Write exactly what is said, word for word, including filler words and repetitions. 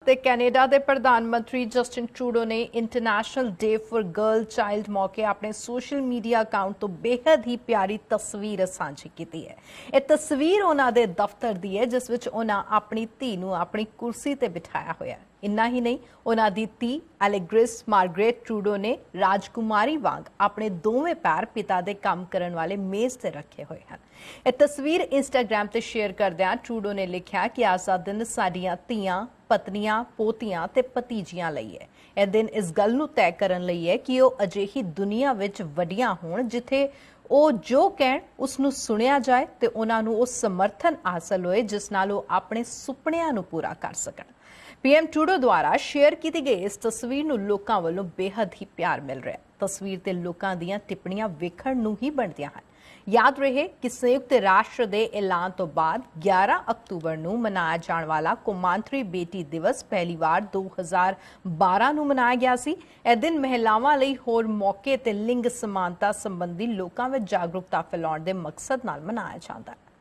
ਤੇ ਕੈਨੇਡਾ ਦੇ ਪ੍ਰਧਾਨ ਮੰਤਰੀ ਜਸਟਿਨ ਟਰੂਡੋ ਨੇ international day for girl child ਮੌਕੇ ਆਪਣੇ ਸੋਸ਼ਲ ਮੀਡੀਆ ਅਕਾਊਂਟ ਤੋਂ ਬੇहद ਹੀ ਪਿਆਰੀ ਤਸਵੀਰ ਸਾਂਝੀ ਕੀਤੀ ਹੈ। ਇਹ ਤਸਵੀਰ ਉਹਨਾਂ ਦੇ ਦਫ਼ਤਰ ਦੀ ਹੈ ਜਿਸ ਵਿੱਚ ਉਹਨਾਂ ਆਪਣੀ ਧੀ ਨੂੰ ਆਪਣੀ ਕੁਰਸੀ ਤੇ ਬਿਠਾਇਆ ਹੋਇਆ ਹੈ। ਇੰਨਾ ਹੀ ਨਹੀਂ, ਉਹਨਾਂ ਦੀ ਧੀ ਐਲੇਗ੍ਰਿਸ ਮਾਰਗਰੇਟ ਟਰੂਡੋ ਨੇ ਰਾਜਕੁਮਾਰੀ ਵਾਂਗ ਆਪਣੇ ਦੋਵੇਂ ਪੈਰ ਪਿਤਾ ਦੇ ਕੰਮ ਕਰਨ ਵਾਲੇ ਮੇਜ਼ ਤੇ ਰੱਖੇ ਹੋਏ ਹਨ। ਇਹ ਤਸਵੀਰ ਇੰਸਟਾਗ੍ਰਾਮ ਤੇ ਸ਼ੇਅਰ ਕਰਦਿਆਂ ਟਰੂਡੋ ਨੇ ਲਿਖਿਆ ਕਿ ਅੱਜ ਦਾ ਦਿਨ ਸਾਡੀਆਂ ਧੀਆਂ, ਪਤਨੀਆਂ, ਪੋਤੀਆਂ ਤੇ ਭਤੀਜੀਆਂ ਲਈ ਹੈ। ਇਹ ਦਿਨ ਇਸ ਗੱਲ ਨੂੰ ਤੈਅ ਕਰਨ ਲਈ ਹੈ ਕਿ ਉਹ ਅਜਿਹੀ ਦੁਨੀਆ ਵਿੱਚ ਵੱਡੀਆਂ ਹੋਣ ਜਿੱਥੇ ਉਹ ਜੋ ਕਹਿਣ ਉਸ ਨੂੰ ਸੁਣਿਆ ਜਾਏ ਤੇ ਉਹਨਾਂ ਨੂੰ ਉਹ ਸਮਰਥਨ ਹਾਸਲ ਹੋਏ ਜਿਸ ਨਾਲ ਉਹ ਆਪਣੇ ਸੁਪਨਿਆਂ ਨੂੰ ਪੂਰਾ ਕਰ ਸਕਣ। ਪੀਐਮ ਟਰੂਡੋ ਦੁਆਰਾ ਸ਼ੇਅਰ ਕੀਤੀ ਗਈ ਇਸ ਤਸਵੀਰ ਨੂੰ ਲੋਕਾਂ ਵੱਲੋਂ ਬੇहद ਹੀ ਪਿਆਰ ਮਿਲ ਰਿਹਾ ਹੈ। ਤਸਵੀਰ ਤੇ ਲੋਕਾਂ ਦੀਆਂ ਟਿੱਪਣੀਆਂ ਵੇਖਣ ਨੂੰ ਹੀ ਬਣਦੀਆਂ ਹਨ। याद रहे कि संयुक्त राष्ट्र के ऐलान तो बाद ग्यारह अक्तूबर ਨੂੰ ਮਨਾਇਆ ਜਾਣ ਵਾਲਾ ਕੌਮਾਂਤਰੀ ਬੇਟੀ ਦਿਵਸ ਪਹਿਲੀ ਵਾਰ दो हज़ार बारह ਨੂੰ ਮਨਾਇਆ ਗਿਆ ਸੀ। ਇਹ ਦਿਨ ਮਹਿਲਾਵਾਂ ਲਈ ਹੋਰ ਮੌਕੇ ਤੇ ਲਿੰਗ ਸਮਾਨਤਾ ਸੰਬੰਧੀ ਲੋਕਾਂ ਵਿੱਚ ਜਾਗਰੂਕਤਾ ਫੈਲਾਉਣ ਦੇ ਮਕਸਦ ਨਾਲ ਮਨਾਇਆ ਜਾਂਦਾ ਹੈ।